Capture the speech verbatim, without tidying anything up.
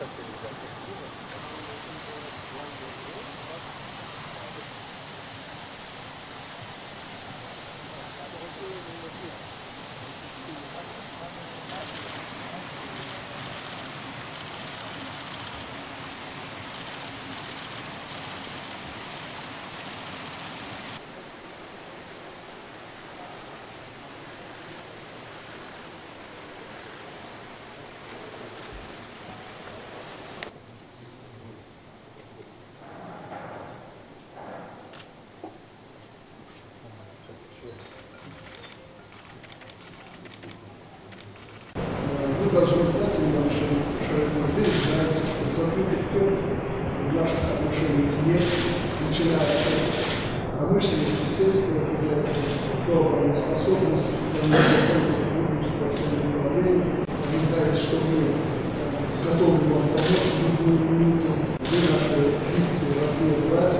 Вы должны знать, и на нашем широком деле знаете, что закрытых тем в наших отношениях нет, начиная от промышленности, сельского хозяйства, до обороноспособности страны, до сотрудничества во всем направлении. Вы знаете, что мы готовы вам помочь в любую минуту. Вы наши близкие, родные братья.